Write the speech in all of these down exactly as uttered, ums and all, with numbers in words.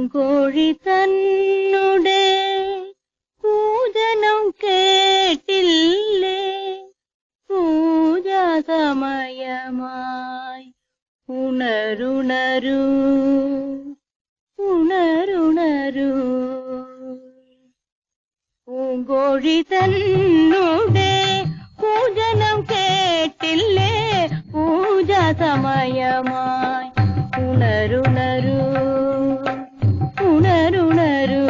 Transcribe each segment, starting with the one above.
പൂങ്കോഴി തന്നുടെ പൂജനം കേട്ടില്ലേ, പൂജാ സമയമായി ഉണരുണരൂ ഉണരുണരൂ. പൂങ്കോഴി തന്നുടെ പൂജനം കേട്ടില്ലേ, പൂജാ സമയമായി ഉണരുണരൂ ഉണരുണരൂ.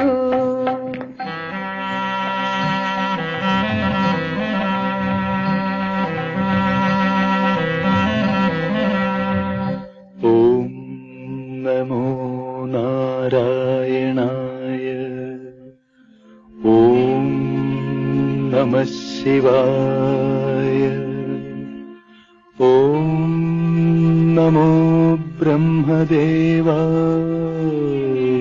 ഓം നമോ നാരായണായ. ഓം നമഃ ശിവായ. ഓം നമോ ബ്രഹ്മദേവായ.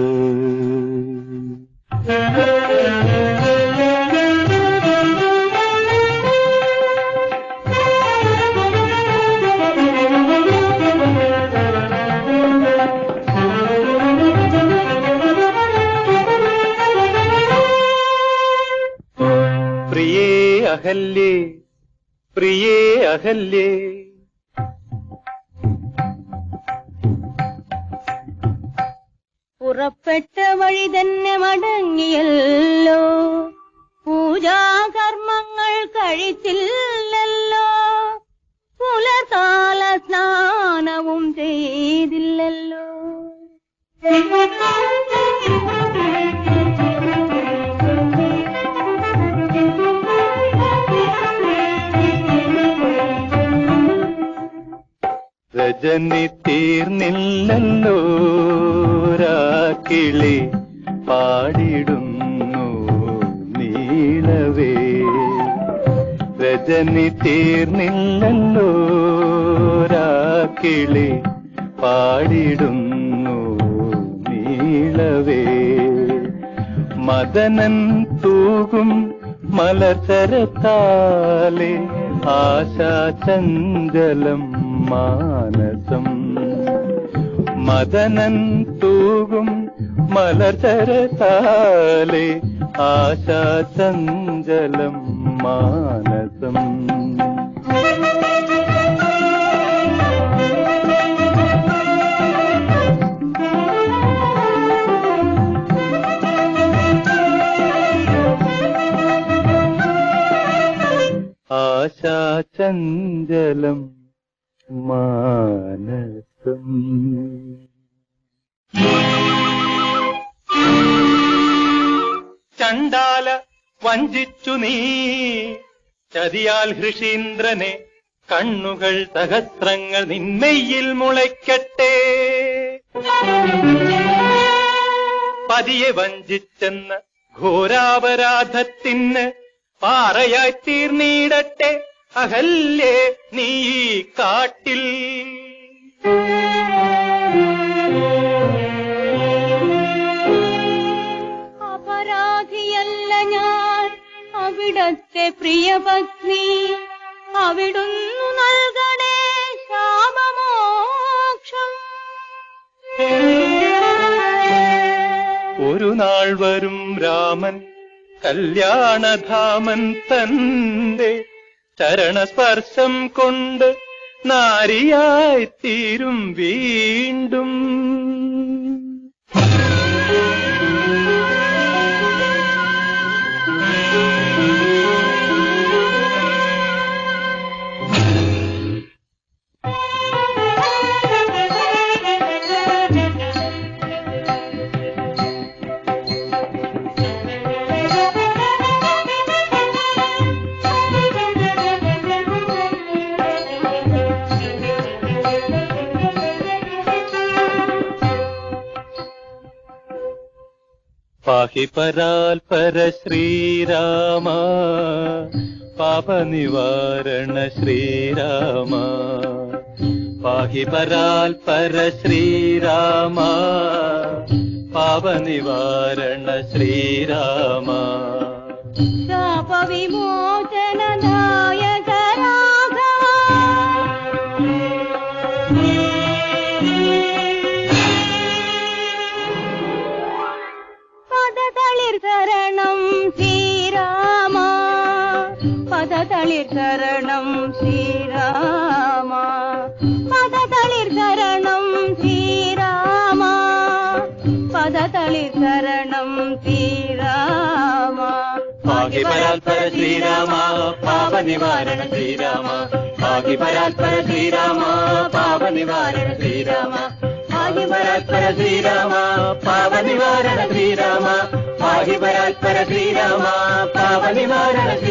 പ്രിയേ അഹല്യേ പ്രിയേ അഹല്യേ, പുറപ്പെട്ട വഴി തന്നെ മടങ്ങിയല്ലോ, പൂജാകർമ്മങ്ങൾ കഴിച്ചില്ലല്ലോ, പുലർകാല സ്നാനവും ചെയ്തില്ലല്ലോ. രജനി തീർന്നില്ലല്ലോ, രാക്കിളി പാടിടുന്നു നീളവേ. രജനി തീർന്നില്ലല്ലോ, രാക്കിളി പാടിടുന്നു നീളവേ. മദനൻ തൂകും മലർച്ചരത്താലെ ആശാചഞ്ചലം മാനസം. മദനൻ തൂകും മലർച്ചരത്താലെ ആശാചഞ്ചലം മാനസം. ആശാചഞ്ചലം മാനസം. ചണ്ടാല വഞ്ചിച്ചു നീ ചതിയാൽ ഹൃഷീന്ദ്രനെ, കണ്ണുകൾ സഹസ്രങ്ങൾ നിന്മയിൽ മുളയ്ക്കട്ടെ. പതിയെ വഞ്ചിച്ചെന്ന ഘോരാപരാധത്തിന് പാറയായി തീർന്നിടട്ടെ അഹല്യേ നീ കാട്ടിൽ. അപരാധിയല്ല ഞാൻ, അവിടത്തെ പ്രിയപത്നി, അവിടുന്നു നൽകണേ ശാപമോക്ഷം. ഒരു നാൾ വരും രാമൻ കല്യാണധാമൻ തന്റെ ചരണസ്പർശം കൊണ്ട് നാരിയായി തീരും വീണ്ടും. പാഹി പരാൽപര ശ്രീരാമ, പാപനിവാരണ ശ്രീരാമ. പാഹി പരാൽപര ശ്രീരാമ, പാപനിവാരണ ശ്രീരാമ. ശാപവിമോചനദായക രാഘവ, പരാൽപര ശ്രീരാമ പാപ നിവാരണ ശ്രീരാമ പാഹി പരാൽപര ശ്രീരാമ പാപ നിവാരണ ശ്രീരാമ പാഹി പരാൽപര ശ്രീരാമ പാപ നിവാരണ ശ്രീരാമ പാഹി പരാൽപര ശ്രീരാമ പാപ നിവാരണ ശ്രീരാമ